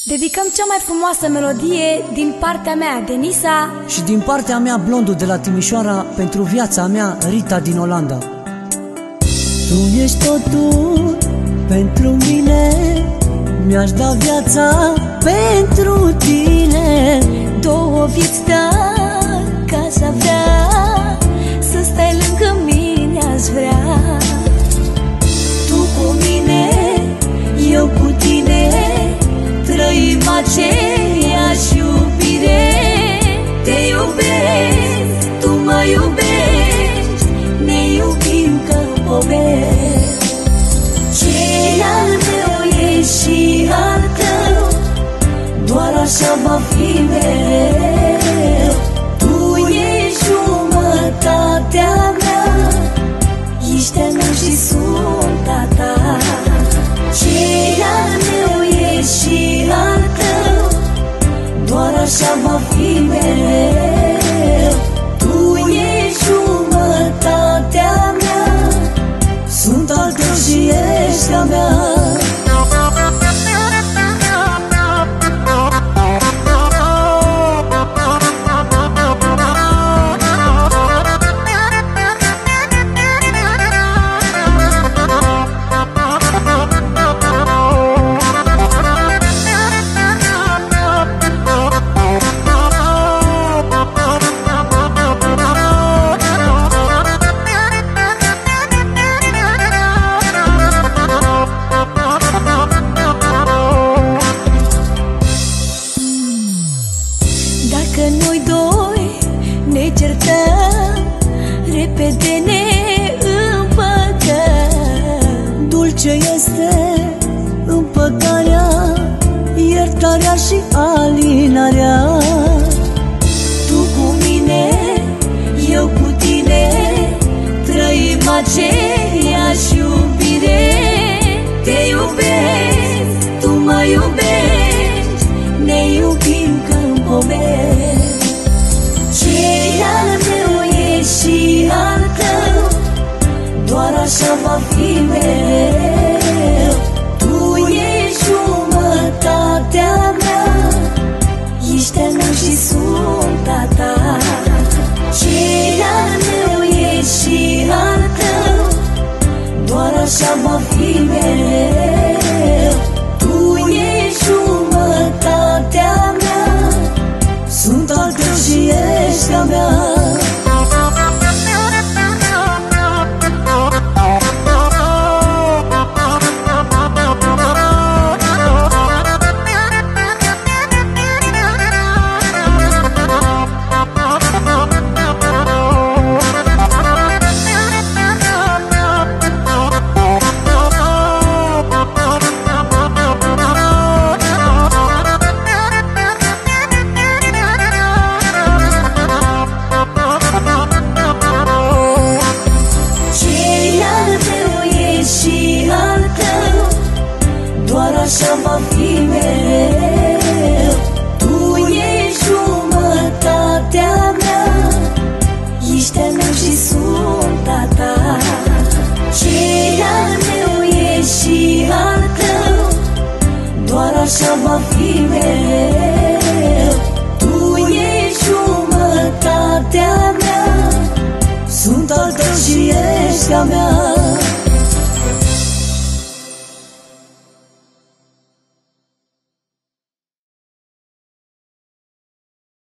Dedicăm cea mai frumoasă melodie din partea mea, Denisa, și din partea mea, Blondul de la Timișoara, pentru viața mea, Rita din Olanda. Tu ești totul pentru mine, mi-aș da viața pentru tine. două vieți, dar ca să vrea să stai lângă mine, aș vrea. Tu cu mine, eu cu tine, trăim aceeași iubire. Te iubesc, tu mă iubești, ne iubim ca povești. Ce al meu e și al tău, doar așa va fi mereu. Tu ești jumătatea mea, ești a mea și sunt a ta. Ce al meu e și al tău, doar așa va fi mereu. Tu ești jumătatea mea, sunt al tău și ești a mea. Dacă noi doi ne certăm, repede ne împăcăm. Dulce este împăcarea, iertarea și alinarea. Tu cu mine, eu cu tine, trăim aceeași iubire. Te iubesc, tu mă iubești, ne iubim ca-n povești. Ce al meu e și al tău, doar așa va fi mereu. Tu ești jumătatea mea, ești a mea și sunt a ta. Ce al meu e și al tău, doar așa va fi mereu. Tu ești jumătatea mea, sunt al tău și ești a mea. Doar așa va fi mereu. Tu ești jumătatea mea, ești a mea și sunt a ta. Ce al meu e și al tău, doar așa va fi mereu. Tu ești jumătatea mea, sunt al tău și ești a mea.